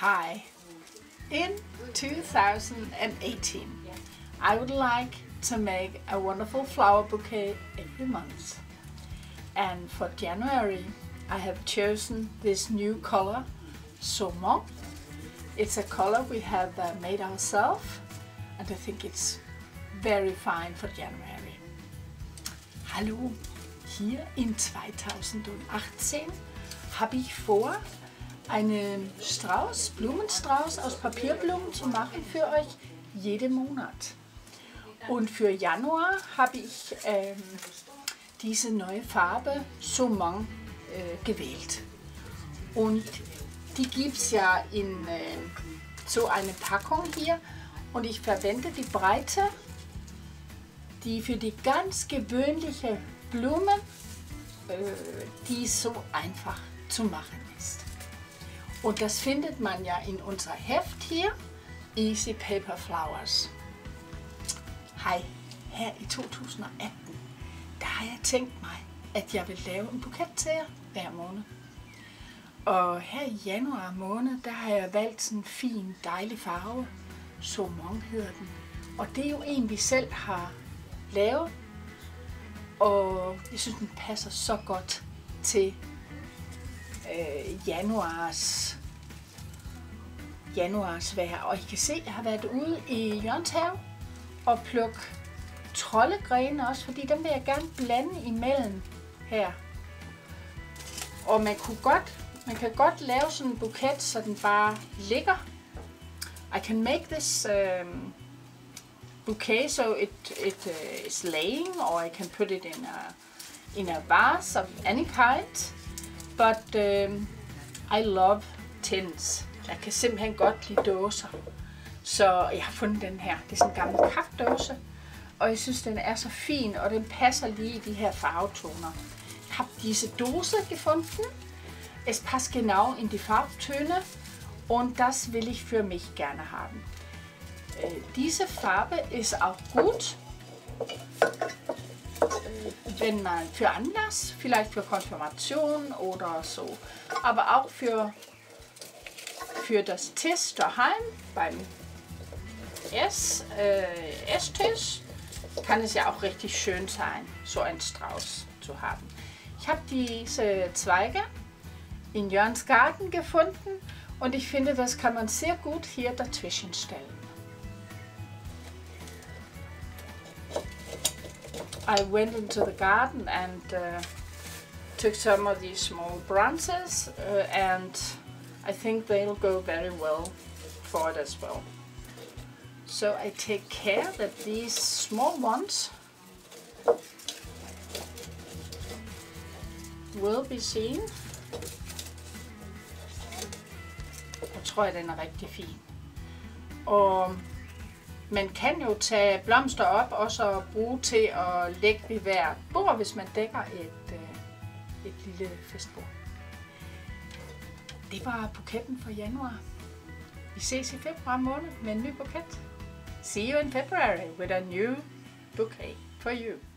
Hi. In 2018, I would like to make a wonderful flower bouquet every month. And for January, I have chosen this new color, Saumon. It's a color we have made ourselves, and I think it's very fine for January. Hallo, hier in 2018 habe ich vor, einen Strauß, Blumenstrauß aus Papierblumen zu machen für euch jeden Monat. Und für Januar habe ich diese neue Farbe Saumon gewählt. Und die gibt es ja in so einer Packung hier. Und ich verwende die Breite, die für die ganz gewöhnliche Blumen, die so einfach zu machen ist. Und das findet man ja in unser Heft hier, Easy Paper Flowers. Hej, her i 2018, der har jeg tænkt mig, at jeg vil lave en buket til jer hver måned. Og her i januar måned, der har jeg valgt sådan en fin, dejlig farve. Saumon hedder den. Og det er jo en, vi selv har lavet. Og jeg synes, den passer så godt til januars vejr. Og I kan se, at jeg har været ude i Jørgens have og plukke troldegrene også, fordi dem vil jeg gerne blande imellem her. Og man kan godt lave sådan en buket, så den bare ligger. I can make this bouquet so it is laying, or I can put it in a vase of any kind. But I love tins. Jeg kan simpelthen godt lide dåser. Så jeg har fundet den her. Det er sådan en gammel kaffedåse. Og jeg synes, den er så fin, og den passer lige i de her farvetoner. Ich habe diese Dose gefunden. Es passt genau in die Farbtöne. Und das will ich für mich gerne haben. Diese Farbe ist auch gut, wenn man für Anlass, vielleicht für Konfirmation oder so, aber auch für das Tisch daheim, beim Esstisch, kann es ja auch richtig schön sein, so einen Strauß zu haben. Ich habe diese Zweige in Jørgens Garten gefunden und ich finde, das kann man sehr gut hier dazwischen stellen. I went into the garden and took some of these small branches and I think they'll go very well for it as well. So I take care that these small ones will be seen. Jeg tror, at den er rigtig fin. Og man kan jo tage blomster op og så bruge til at lægge ved hver bord, hvis man dækker et lille festbord. Det var buketten for januar. Vi ses i februar måned med en ny buket. See you in February with a new bouquet for you.